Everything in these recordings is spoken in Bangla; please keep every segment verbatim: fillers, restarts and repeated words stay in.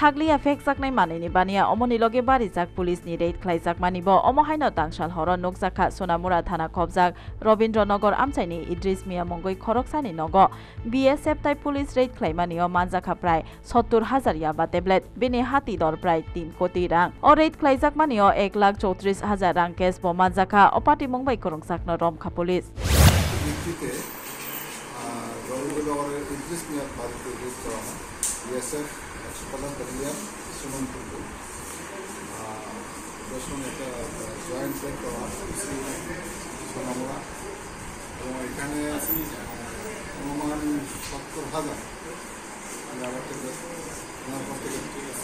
Haglia fake saknai manini bania omoni loge bari jak police ni raid khlai jak manibo omo haino tangsal horon nokjaka Sonamura thana khobjak Robindranagar amchaini Idris Mia mongoi khoroksani nogo B S F tai police raid khlai manio manjaka prai সত্তর হাজার yaba tablet bini hati dor prai তিন কোটি rang o raid khlai jak manio এক লাখ চৌত্রিশ হাজার rang cash bo manjaka opati mongbai korongjakno romkha police Robindranagar Idris Mia বাড়িতে রেড করা হয় B S F প্রধান ব্যাটালিয়ন সুমনপুর দশম একটা জয়েন্ট রেড করা সোনামুড়া এবং এখানে অনুমান সত্তর হাজার ওনার কাছ থেকে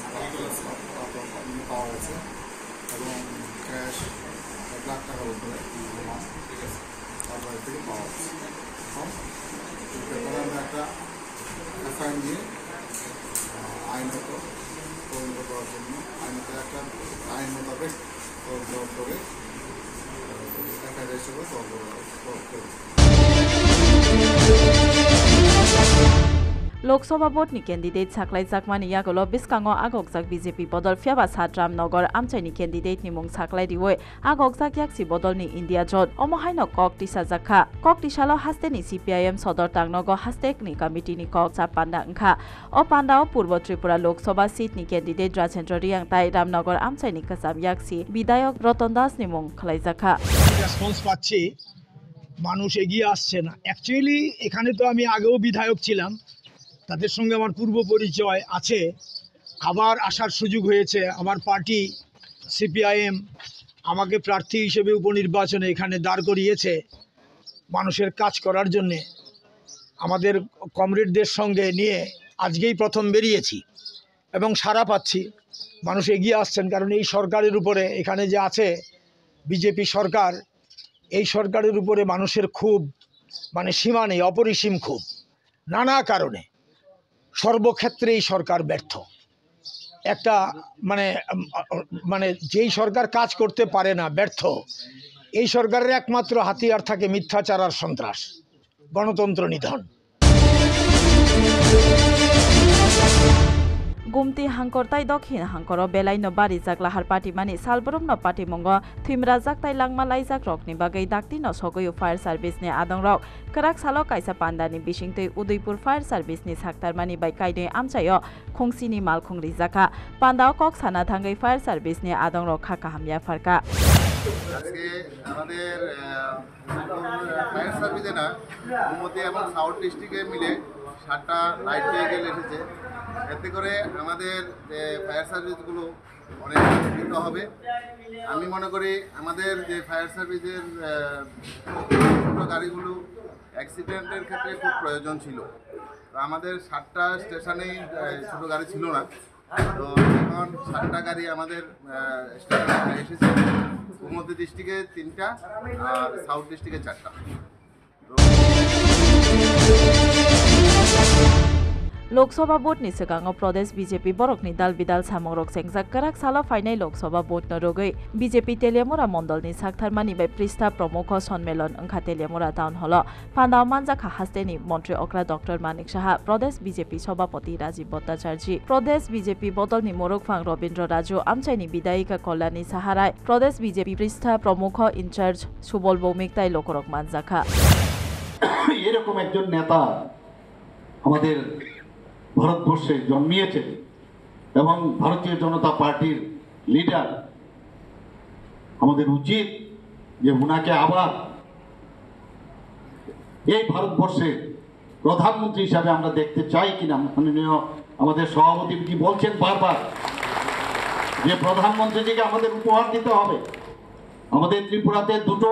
পাওয়া গেছে এবং ক্যাশ এক লাখ টাকার উপরে তারপরে থেকে পাওয়া গেছে ব্যাপারে আমরা একটা এফআইআর নিয়ে আইনত তদন্ত করার জন্য আইনত একটা আইন মোতাবেক তদন্ত করে এফআইআর হিসেবে তদন্ত করে লোকসভা ভোটনি ক্যান্ডিডেট সাকলাই জাকমানি ইয়াগলো বিসকাঙ্গো আগকজাক বিজেপি বদল ফিয়াবা সাতরাম নগর আমচাইনি ক্যান্ডিডেট নিমুং সাকলাই দিওই আগকজাক ইয়াকসি বদলনি ইন্ডিয়া জোট অমহাইনো কক টিসা জাখা কক টিসালো হাস্তেনি সিপিআইএম সদর টাংনগো হাস্তেকনি কমিটিনি কক চা পান্ডা ওংখা ও পান্ডাও পূর্ব ত্রিপুরা লোকসভা সিটনি ক্যান্ডিডেট রাজেন্দ্র রিয়াংতাই রামনগর আমচাইনি কাসাম ইয়াকসি বিধায়ক রতন দাস নিমুং খালাই জাখা রেসপন্স পাচ্ছি মানুষ এগিয়ে আসছে না অ্যাকচুয়ালি এখানে তো আমি আগেও বিধায়ক ছিলাম তাদের সঙ্গে আমার পূর্ব পরিচয় আছে আবার আসার সুযোগ হয়েছে আমার পার্টি সিপিআইএম আমাকে প্রার্থী হিসেবে উপনির্বাচনে এখানে দাঁড় করিয়েছে মানুষের কাজ করার জন্যে আমাদের কমরেডদের সঙ্গে নিয়ে আজকেই প্রথম বেরিয়েছি এবং সাড়া পাচ্ছি মানুষ এগিয়ে আসছেন কারণ এই সরকারের উপরে এখানে যে আছে বিজেপি সরকার এই সরকারের উপরে মানুষের খুব মানে সীমা নেই অপরিসীম খুব নানা কারণে সর্বক্ষেত্রেই সরকার ব্যর্থ একটা মানে মানে যেই সরকার কাজ করতে পারে না ব্যর্থ এই সরকারের একমাত্র হাতিয়ার থাকে মিথ্যাচার আর সন্ত্রাস গণতন্ত্র নিধন গুমতি হাঙ্করতাই দক্ষিণ হাঙ্কর বেলাইনো বাড়ি জাগলাহার পার্টি মানি সালবরম ন পার্টি মঙ্গ থিমরা জাকতাই লাংমা লাইজাক রকনি বাগৈ দাকতি ন সগৈ ফায়ার সার্ভিস নি আদং রক করাক সালো কাইসা পান্ডানি বিশিংতৈ উদয়পুর ফায়ার সার্ভিস নি সাকতার মানি বাই কাইদৈ আমচায় খংসিনি মালখং রিজাকা পান্ডাও কক সানা থাঙ্গৈ ফায়ার সার্ভিস নি আদং রক খাকা হাময়া ফারকা আজকে আমাদের ফায়ার সার্ভিসে না গুমতি এবং সাউথ ডিস্ট্রিক্টে মিলে সাতটা লাইট ভেহিকেল এসেছে এতে করে আমাদের যে ফায়ার সার্ভিসগুলো অনেক উপকৃত হবে আমি মনে করি আমাদের যে ফায়ার সার্ভিসের ছোটো গাড়িগুলো অ্যাক্সিডেন্টের ক্ষেত্রে খুব প্রয়োজন ছিল তো আমাদের সাতটা স্টেশনেই ছোটো গাড়ি ছিল না তো এখন সাতটা গাড়ি আমাদের স্টেশনে এসেছে গুমতি ডিস্ট্রিক্টে তিনটা আর সাউথ ডিস্ট্রিক্টে চারটা লোকসভা ভোটনি সিগাঙ প্রদেশ বিজেপি বরকনি দাল বিদাল সামংরক সেংজাক কারাক সালা ফাইনাই লোকসভা ভোট নরগৈ বিজেপি তেলিয়ামুরা মন্ডলনি সাকথারমানি বাই পৃষ্ঠা প্রমুখ সম্মেলন ওংখা তেলিয়ামুরা টাউন হল পান্ডাও মানজাখা হাস্তেনি মন্ত্রী অক্রা ডক্টর মানিক সাহা প্রদেশ বিজেপি সভাপতি রাজীব ভট্টাচার্য প্রদেশ বিজেপি বদলনি মোরকফাং রবীন্দ্র রাজু আমচাইনি বিধায়িকা কল্যাণী সাহারায় প্রদেশ বিজেপি পৃষ্ঠা প্রমুখ ইনচার্জ সুবল ভৌমিক তাই লোকরক মানজাখা এরকম একজন নেতা আমাদের ভারতবর্ষে জন্মিয়েছেন এবং ভারতীয় জনতা পার্টির লিডার আমাদের উচিত যে উনাকে আবার এই ভারতবর্ষে প্রধানমন্ত্রী হিসাবে আমরা দেখতে চাই কিনা মাননীয় আমাদের সভাপতি কি বলছেন বারবার যে প্রধানমন্ত্রীজিকে আমাদের উপহার দিতে হবে আমাদের ত্রিপুরাতে দুটো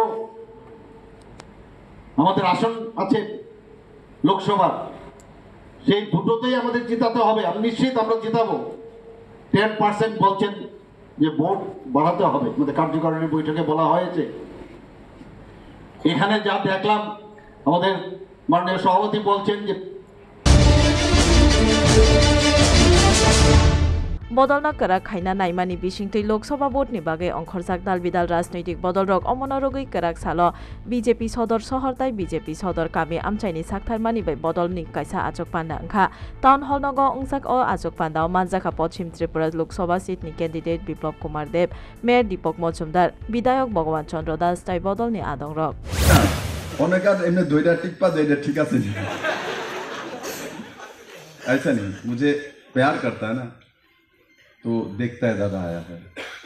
আমাদের আসন আছে লোকসভার সেই দুটোতেই আমাদের জেতাতে হবে আমি নিশ্চিত আমরা জেতাবো টেন পার্সেন্ট বলছেন যে ভোট বাড়াতে হবে আমাদের কার্যকারিণী বৈঠকে বলা হয়েছে এখানে যা দেখলাম আমাদের মাননীয় সভাপতি বলছেন যে বদলনা কেরাক খাইনা নাইমানি বিশিংতৈ লোকসভা ভোটনি বাগে অংখরজাক দাল বিদাল রাজনৈতিক বদলরক অমনরগৈ কেরাক সালো বিজেপি সদর শহর তাই বিজেপি সদর কামি আমচাইনি সাকথারমানি bai বদলনি কাইসা আচক পান্ডা ওংখা টাউন হল নগ ওংসাক ও আচক পান্ডাও মানজাখা পশ্চিম ত্রিপুরা লোকসভা সিটনি ক্যান্ডিডেট বিপ্লব কুমার দেব মেয়র দীপক মজুমদার বিধায়ক ভগবান চন্দ্র দাস তাই বদলনি আদংরক অনেক আর এমনি দুইটা টিপ্পা দুইটা ঠিক আছে ऐसा नहीं मुझे प्यार करता है ना तो देखता है दादा आया है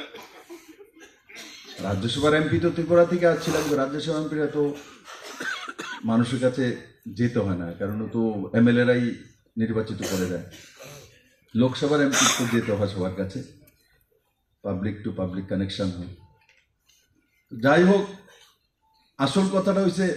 রাজ্যসভার এমপি তো ত্রিপুরা থেকে আসছিলাম রাজ্যসভা এমপিরা তো মানুষের কাছে যেতে হয় না কারণ তো এমএলএরাই নির্বাচিত করে দেয় লোকসভার এমপি তো যেতে হয় সবার কাছে পাবলিক টু পাবলিক কানেকশন হয় যাই হোক আসল কথাটা হইছে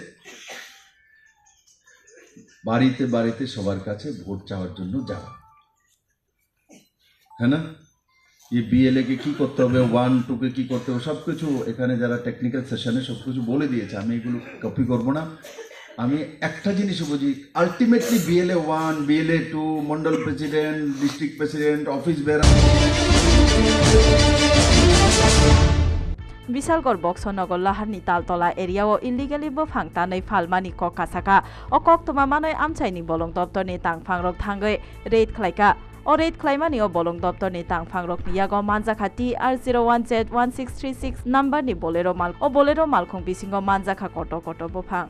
বাড়িতে বাড়িতে সবার কাছে ভোট চাওয়ার জন্য যাওয়া হ্যাঁ না ये বিএলএ কে কি করতে হবে ওয়ান টু কে কি করতে হবে সবকিছু এখানে যারা টেকনিক্যাল সেশনে সবকিছু বলে দিয়েছে আমি এগুলো কপি করব না আমি একটা জিনিস বুঝি ultimately BLA one BLA two mandal president district president office বেরা বিশালগড় বক্সনগর লাহারনি তালতলা এরিয়াও ইলিগেলি বফাং তাनै ফালমানি কক কাসাকা ও কক তোমা মানৈ আমচাইনি বলং দপ্তরনি তাংফাংরক থাঙ্গৈ রেড খ্লাইকা ও রেড খ্লাইমানি ও বলং দপ্তরনি তাংফাংরক নিয়াগো মানজাখা T R zero one Z one six three six নাম্বারনি बोलेरो माल ও बोलेरो मालखं बिसिंगो मानजाखा कट कट बफां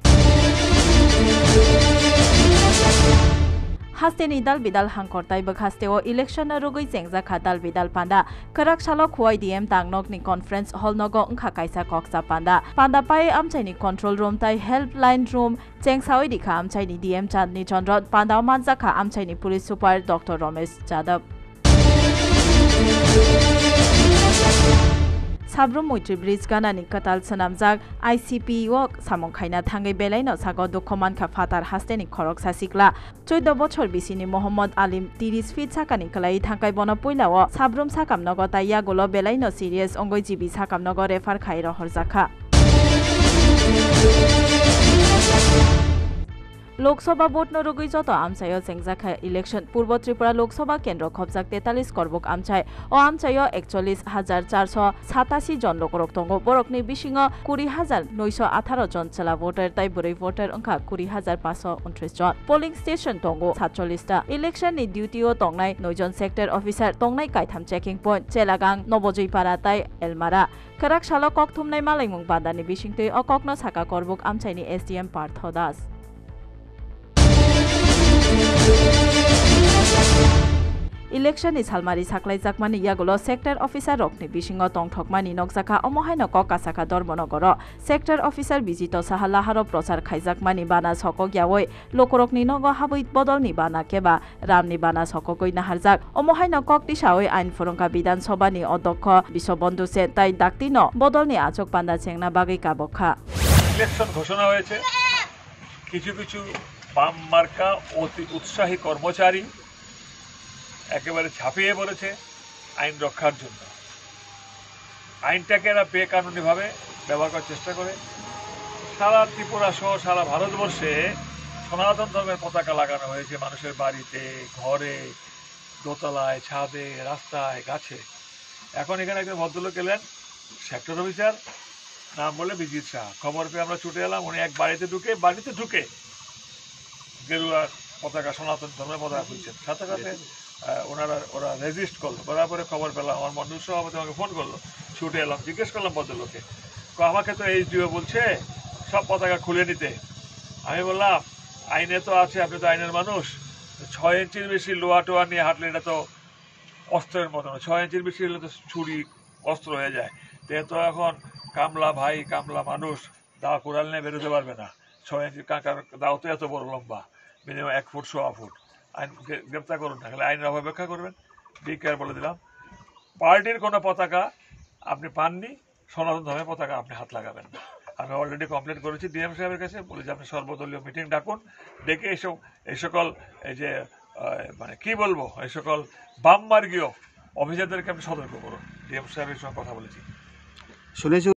हास्तेनि दाल बिदाल हांखरताय बखास्तेओ इलेक्शन रुगै जेंगजाखा दाल बिदाल पांडा खराक सालो खुवाई डीएम तांगनकनि कॉन्फ्रेंस हॉल नगो ओंखा काइसा कक्सा पांडा पांडा पाय आमचाइनि कंट्रोल रूम ताय हेल्पलाइन रूम चेंगसावै दिखा आमचाइनि डीएम चांदनी चंद्र पांडा मानजाखा आमचाइनि पुलिस सुपार doctor Ramesh Jadav Sabroom Maitri bridge गानानि कताल सनामजाक ICP वक सामं खाइना थांगै बेलाइनो सागो दुखमानखा फातार हास्तेनि खरक सासिकला चौदह बछर बिसिनि मोहम्मद आलिम तीस फिट साकानि कलाई थांगाय बन पयलाओ साब्रुम साकाम नगो ताइया गोलो बेलाइनो सिरियास अंगै जिबि साकाम नगो रेफार खाइर हरजाखा लोकसभा भोट नरुगै जत आमचायो जेंगजाखा इलेक्शन पूर्व त्रिपुरा लोकसभा केन्द्र खबजाक तेतालीस करबुक आमचाय ओ आमचायो एकचल्लिस हजार चारश सातासी जन लोकरक दंगो बरकनि बिसिङो कुड़ी हजार नयश अठारह जन चला भोटार ताइ बुरै भोटार अंखा कुड़ी हजार पाँच उनत्रिस जन पोलिंग स्टेशन दंगो सातचल्लिस टा इलेक्शन नि ड्यूटीओ तंगनाय नय जन सेक्टर अफिसार तंगनाय काइथाम चेकिंग पॉइंट चेलागां नबजैपारा ताइ एलमारा खराक सालो कक थुमनाय मालायमुं बादानि बिसिङतै अ ककनो साका करबुक आमचायनि एसडीएम पार्थ दास इलेक्शन सालमारी साकलाई जाकमानि यागुलो सेक्टर अफिसार रकनि बिसिङो तंथकमानि नगजाखा अमहायनो ककासाखा धर्मनगर सेक्टर अफिसार बिजित साहा लाहारो प्रचार खाइजाकमानि बाना सको ग्यावै लोकरकनि नग हाबै बदलनि बाना केबा रामनि बाना सकगै नाहारजाक अमहायनो ककटिसावै आइन फुरंका विधानसभानि अध्यक्ष विश्वबন্ধু सेन ताइ दाक्तिनो बदलनि आचक पान्दा चेंगना बागै काबखा ইলেকশন ঘোষণা হয়েছে কিছু কিছু বাম মার্কা অতি উৎসাহী কর্মচারী একেবারে ঝাঁপিয়ে পড়েছে আইন রক্ষার জন্য আইনটাকে এরা বেকানুনিভাবে ব্যবহার করার চেষ্টা করে সারা ত্রিপুরা সহ সারা ভারতবর্ষে সনাতন ধর্মের পতাকা লাগানো হয়েছে মানুষের বাড়িতে ঘরে দোতলায় ছাদে রাস্তায় গাছে এখন এখানে একজন ভদ্রলোক এলেন সেক্টর অফিসার নাম বলে বিজিত শাহ খবর পেয়ে আমরা ছুটে এলাম উনি এক বাড়িতে ঢুকে বাড়িতে ঢুকে গেরুয়া পতাকা সনাতন ধর্মের পতাকা খুলছেন সাথে সাথে ওনারা ওরা রেজিস্ট করলো বরাবরে খবর পেলাম আমার মন্ডল সভাপতি আমাকে ফোন করলো ছুটে এলাম জিজ্ঞেস করলাম ভদ্রলোকে আমাকে তো এইচডিও বলছে সব পতাকা খুলে নিতে আমি বললাম আইনে তো আছে আপনি তো আইনের মানুষ ছয় ইঞ্চির বেশি লোহা টোয়া নিয়ে হাঁটলে এটা তো অস্ত্রের মতো না ছয় ইঞ্চির বেশি হলে তো ছুরি অস্ত্র হয়ে যায় তো তো এখন কামলা ভাই কামলা মানুষ দা কোরাল নিয়ে বেরোতে পারবে না ছয় ইঞ্চি কাঁকার দাও তো এত বড় লম্বা মিনিমাম এক ফুট সোয়া ফুট আইন গ্রেপ্তার করুন না খালি আইনের অপেক্ষা করবেন বি কেয়ার বলে দিলাম পার্টির কোনো পতাকা আপনি পাননি সনাতন ধর্মের পতাকা আপনি হাত লাগাবেন না আমি অলরেডি কমপ্লেন করেছি ডিএম সাহেবের কাছে বলে যে আপনি সর্বদলীয় মিটিং ডাকুন ডেকে এইসব এই সকল এই যে মানে কি বলবো এই সকল বামমার্গীয় অফিসারদেরকে আপনি সতর্ক করুন ডিএম সাহেবের সঙ্গে কথা বলেছি শুনেছি